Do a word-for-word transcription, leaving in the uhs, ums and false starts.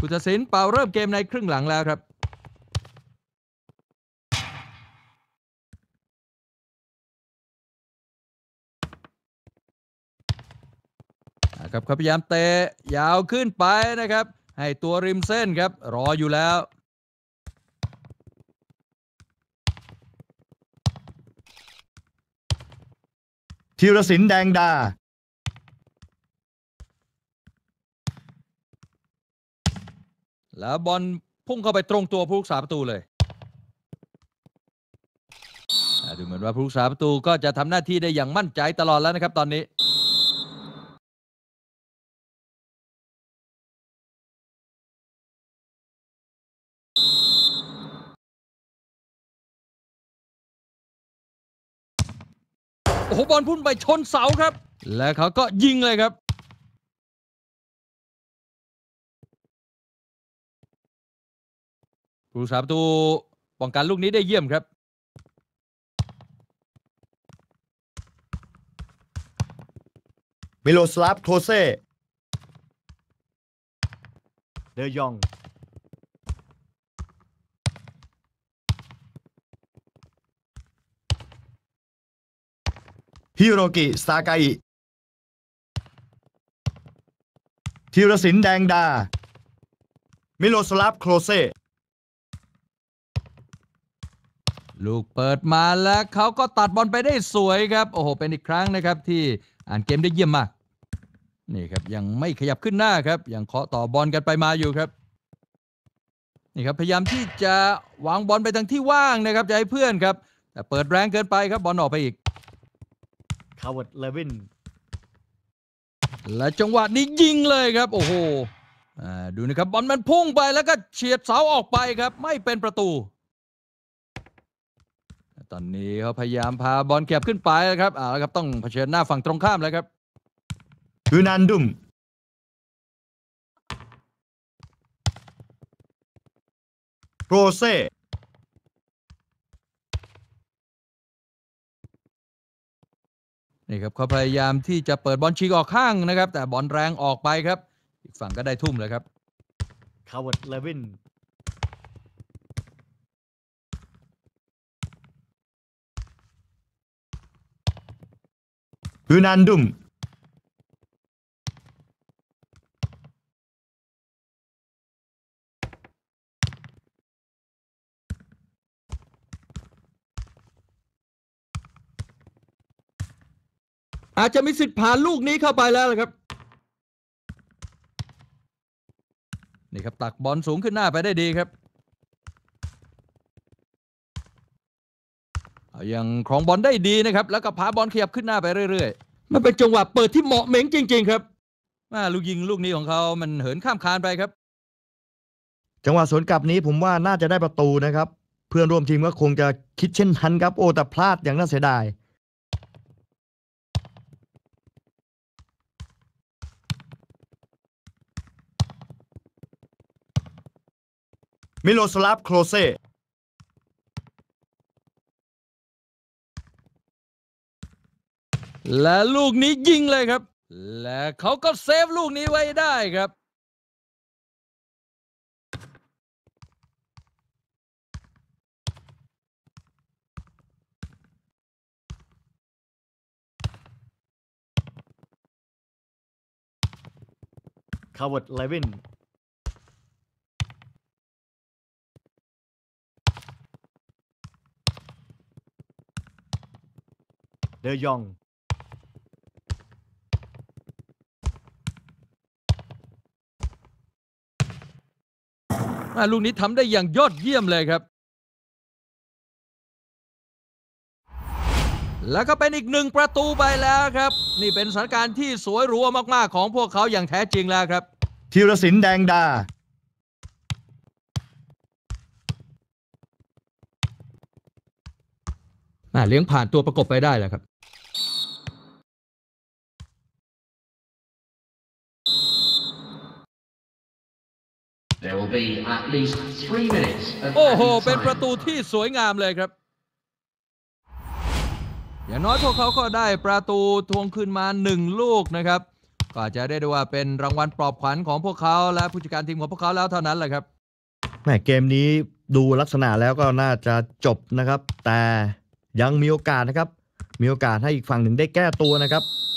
ผู้ตัดสินเป่าเริ่มเกมในครึ่งหลังแล้วครับครับเขาพยายามเตะยาวขึ้นไปนะครับให้ตัวริมเส้นครับรออยู่แล้วธีรศิลป์แดงดาแล้วบอลพุ่งเข้าไปตรงตัวผู้รักษาประตูเลยดูเหมือนว่าผู้รักษาประตูก็จะทำหน้าที่ได้อย่างมั่นใจตลอดแล้วนะครับตอนนี้โอ้โหบอลพุ่งไปชนเสาครับและเขาก็ยิงเลยครับผู้รักษาประตูป้องกันลูกนี้ได้เยี่ยมครับมิโลสลาฟโคเซ่เดยองฮิโรกิซากาอิธีรศิลป์แดงดามิโลสลาฟโคเซ่ลูกเปิดมาแล้วเขาก็ตัดบอลไปได้สวยครับโอ้โหเป็นอีกครั้งนะครับที่อ่านเกมได้เยี่ยมมากนี่ครับยังไม่ขยับขึ้นหน้าครับยังเคาะต่อบอลกันไปมาอยู่ครับนี่ครับพยายามที่จะวางบอลไปทางที่ว่างนะครับจะให้เพื่อนครับแต่เปิดแรงเกินไปครับบอลออกไปอีกคาร์เวิร์ดเลวินและจังหวะนี้ยิงเลยครับโอ้โหดูนะครับบอลมันพุ่งไปแล้วก็เฉียดเสาออกไปครับไม่เป็นประตูตอนนี้เขาพยายามพาบอลแคบขึ้นไปนะครับอ่าครับต้องเผชิญหน้าฝั่งตรงข้ามแล้วครับยูนันดุมโรเซ่นี่ครับเขาพยายามที่จะเปิดบอลฉีกออกข้างนะครับแต่บอลแรงออกไปครับอีกฝั่งก็ได้ทุ่มเลยครับคาร์เวิร์ดเลวินยูนันดุมอาจจะมีสิทธิ์ผ่านลูกนี้เข้าไปแล้วครับนี่ครับตักบอลสูงขึ้นหน้าไปได้ดีครับเอายังครองบอลได้ดีนะครับแล้วก็พาบอลขยับขึ้นหน้าไปเรื่อยๆมันเป็นจังหวะเปิดที่เหมาะเหม่งจริงๆครับลูกยิงลูกนี้ของเขามันเหินข้ามคานไปครับจังหวะสวนกลับนี้ผมว่าน่าจะได้ประตูนะครับเพื่อนร่วมทีมก็คงจะคิดเช่นนั้นครับโอ้แต่พลาดอย่างน่าเสียดายมิโลสลาฟโคเซ่และลูกนี้ยิงเลยครับและเขาก็เซฟลูกนี้ไว้ได้ครับคาร์เวิร์ดเลวินเดยองลูกนี้ทำได้อย่างยอดเยี่ยมเลยครับแล้วก็เป็นอีกหนึ่งประตูไปแล้วครับนี่เป็นสถานการณ์ที่สวยหรูมากๆของพวกเขาอย่างแท้จริงแล้วครับธีรศิลป์แดงดาเลี้ยงผ่านตัวประกบไปได้แล้วครับโอ้โหเป็นประตูที่สวยงามเลยครับอย่างน้อยพวกเขาก็ได้ประตูทวงคืนมาหนึ่งลูกนะครับก็อาจจะได้ได้ว่าเป็นรางวัลปลอบขวัญของพวกเขาและผู้จัดการทีมของพวกเขาแล้วเท่านั้นแหละครับแหม่เกมนี้ดูลักษณะแล้วก็น่าจะจบนะครับ แต่ยังมีโอกาสนะครับ มีโอกาสให้อีกฝั่งหนึ่งได้แก้ตัวนะครับ